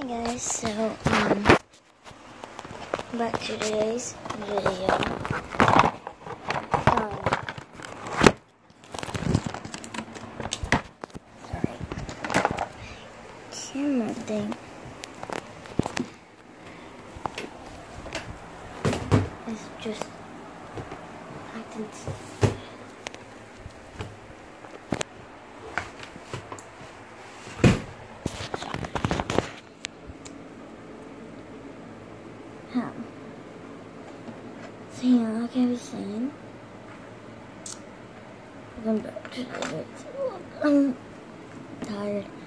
Guys, so back to today's video. Sorry, camera thing is just acting. So yeah, like I was saying, welcome back to the video. I'm tired.